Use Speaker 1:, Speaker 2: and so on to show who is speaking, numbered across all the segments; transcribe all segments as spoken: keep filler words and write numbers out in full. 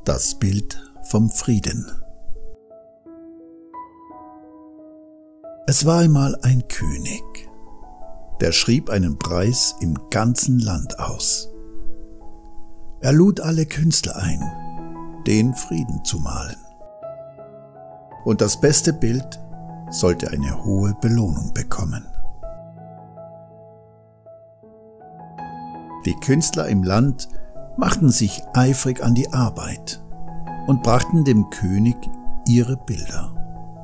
Speaker 1: Das Bild vom Frieden. Es war einmal ein König, der schrieb einen Preis im ganzen Land aus. Er lud alle Künstler ein, den Frieden zu malen. Und das beste Bild sollte eine hohe Belohnung bekommen. Die Künstler im Land machten sich eifrig an die Arbeit und brachten dem König ihre Bilder.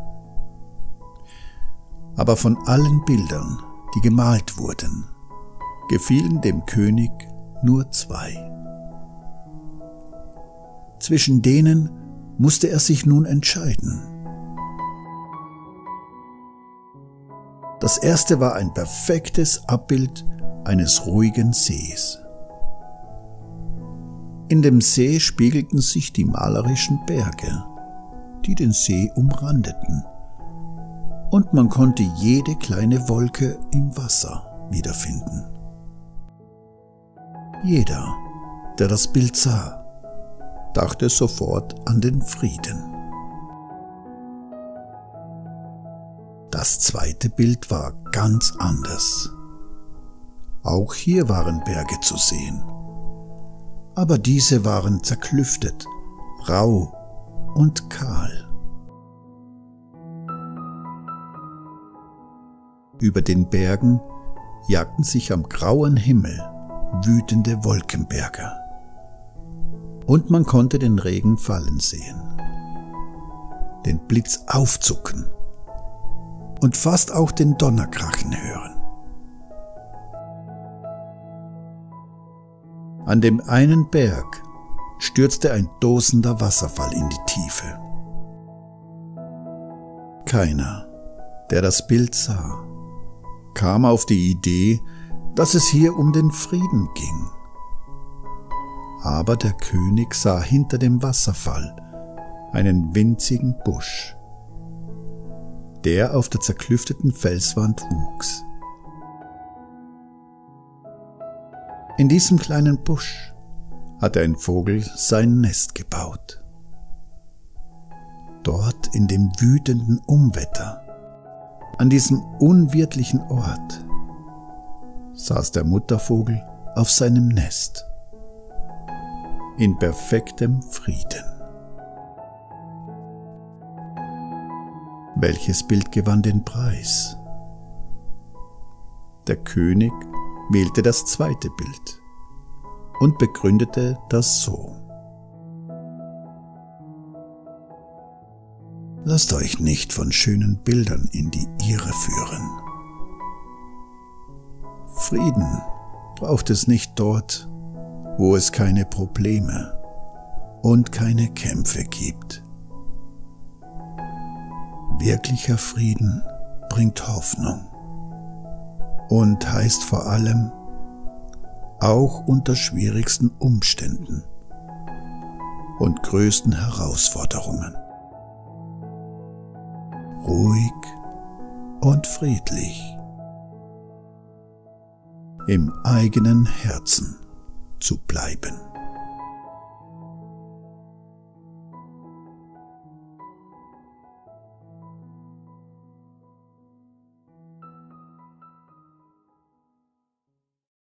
Speaker 1: Aber von allen Bildern, die gemalt wurden, gefielen dem König nur zwei. Zwischen denen musste er sich nun entscheiden. Das erste war ein perfektes Abbild eines ruhigen Sees. In dem See spiegelten sich die malerischen Berge, die den See umrandeten, und man konnte jede kleine Wolke im Wasser wiederfinden. Jeder, der das Bild sah, dachte sofort an den Frieden. Das zweite Bild war ganz anders. Auch hier waren Berge zu sehen, aber diese waren zerklüftet, rau und kahl. Über den Bergen jagten sich am grauen Himmel wütende Wolkenberge. Und man konnte den Regen fallen sehen, den Blitz aufzucken und fast auch den Donnerkrachen hören. An dem einen Berg stürzte ein tosender Wasserfall in die Tiefe. Keiner, der das Bild sah, kam auf die Idee, dass es hier um den Frieden ging. Aber der König sah hinter dem Wasserfall einen winzigen Busch, der auf der zerklüfteten Felswand wuchs. In diesem kleinen Busch hatte ein Vogel sein Nest gebaut. Dort in dem wütenden Unwetter, an diesem unwirtlichen Ort, saß der Muttervogel auf seinem Nest, in perfektem Frieden. Welches Bild gewann den Preis? Der König wählte das zweite Bild und begründete das so: Lasst euch nicht von schönen Bildern in die Irre führen. Frieden braucht es nicht dort, wo es keine Probleme und keine Kämpfe gibt. Wirklicher Frieden bringt Hoffnung und heißt vor allem, auch unter schwierigsten Umständen und größten Herausforderungen, ruhig und friedlich im eigenen Herzen zu bleiben.